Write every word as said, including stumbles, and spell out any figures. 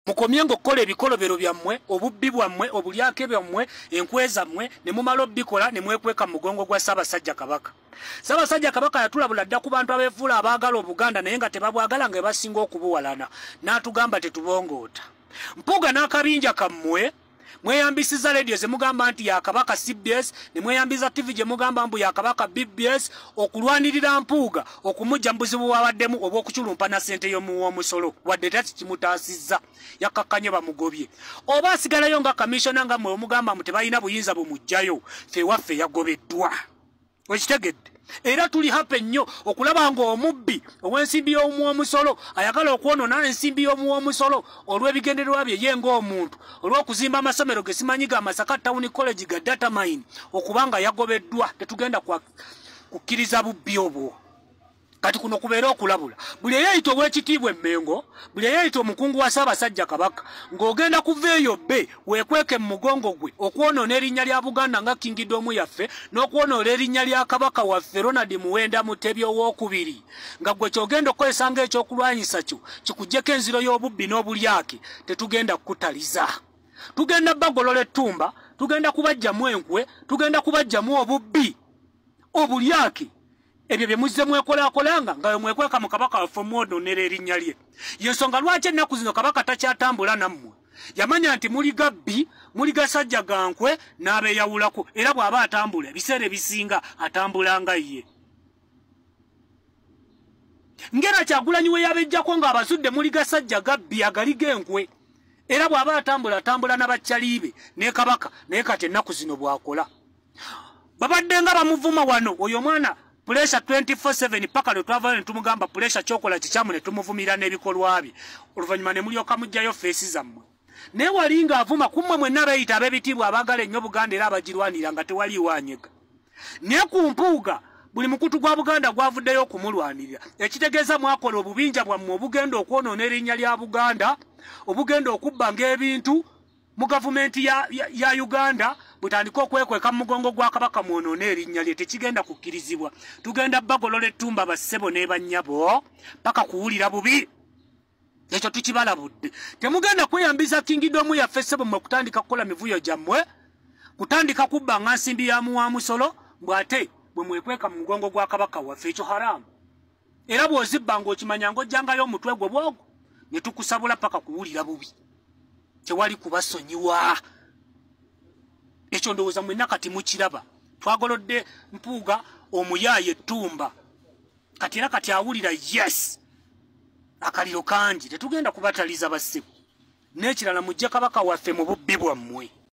mukomye ng'okukola ebikolobero byammwe obubbi bwammwe obulyake byammwe enkweza mmwe ne mumala obbikola ne mwekweka mu mugongo gwa Ssaabasajja Kabaka. Ssaabasajja Kabaka yatulabula dda ku bantu abeefuula abaagala Obuganda naye nga tebabwagala nga basinga okubuwalana n'atugamba tetubongoota. Mpuuga n'akabinja kammwe mweyambisiza radio ze mugamba nti ya Kabaka C B S ne mweyambiza T V gye mugamba mbu ya Kabaka B B S okulwanirira Mpuuga okumujja mu buzibu bwabaddemu oba okuculumpa na ssente y'omuwoomusolo wadde tati kimutaasizza yakkakkanye bamugobye oba asigalayo nga kamisona nga mmwe omugamba mu tebalina buyinza bumujjayo ffe waffe yagobeddwa. Okitegedde era tuli hape nnyo okulaba nga omubbi ow'ensimbi y'omuwoomusolo ayagala okwonoona ensimbi y'omuwoomusolo olw'ebigendererwa bye ye ng'omuntu olw'okuzimba amasomero ge simanyi ga Masaka Town College ga data mine okubanga yagobeddwa tetugenda kukkiriza bubbi obwo. Kati kuno kubeera okulabula buli eyayita ow'ekitiibwa Emmengo buli eyayita omukungu wa Ssaabasajja Kabaka ng'ogenda kuva eyo bbe weekweke mu mugongo gwe okwonoona erinnya lya Buganda nga Kingdom yaffe n'okwonoona erinnya lya Kabaka waffe Ronald Muwenda Mutebi owookubiri nga gwe kyogenda okukozesa ng'ekyokulwanyisa kyo kikuggyeko enziro y'obubbi n'obulyake tetugenda kukutaliza. Tugenda bagolola ettumba tugenda kubajjamu enkwe tugenda kubajjamu obubbi obulyake ebyo bye muzze mwekolaakolanga nga mwekweka mu Kabaka waffe mwonoonera erinnya lye. Y'ensonga lwaki ennaku zino Kabaka takyatambula nammwe yamanya nti muli gabbi muli gasajja gankwe n'abeeyawulako era bw'aba atambula ebiseera ebisinga atambula nga ye. Ngera Kyagulanyi we yabejjako ng'abasudde muli gasajja gabbi agali g'enkwe era bw'aba atambula atambula n'abakyaliibe ne Kabaka naye kati ennaku zino bw'akola. Babadde nga bamuvuma wano oyo mwana Pressure twenty-four seven paka lwe twava ne tumugamba Pressure kyokola kikyamu ne tumuvumira n'ebikolwa bye oluvannyuma ne mulyoka mujjayo feesi zammwe. Naye wali ng'avuma kummwe mwenna beeyita ab'ebitiibwa abaagala ennyo Buganda era abagirwanira nga tewaliiwo anyega. Naye ku Mpuuga buli mukutu gwa Buganda gwavuddeyo okumulwanirira ekitegeeza mwakola obubinja bwammwe obugenda okwonoona erinnya lya Buganda obugenda okubba ng'ebintu mu gavumenti ya, ya, ya Uganda butandika okwekweka mu mugongo gwa Kabaka mwonoona erinnya lye tekigenda kukkirizibwa. Tugenda bagolola ettumba bassebo ne bannyabo paka kuwulira bubi ekyo tukibalabudde. Temugenda kweyambiza Kingdom yaffe ssebo mmwe kutandika kukola mivuyo gyammwe kutandika kubba nga nsimbi ya muwaamusolo bw'ate bwe mwekweka mu mugongo gwa Kabaka waffe ekyo haramu era bw'ozibba ng'okimanya ng'ojjangayo omutwe gwe bwogwo ne tukusabula paka kuwulira bubi tewali kubasonyiwa. Ekyo ndowooza mwenna kati mukiraba twagolodde Mpuuga omuyaaye ettumba kati era kati awulira yes akaliro kangi tetugenda kubataliza bassebo n'ekirala mujje Kabaka waffe mu bubbi bwammwe.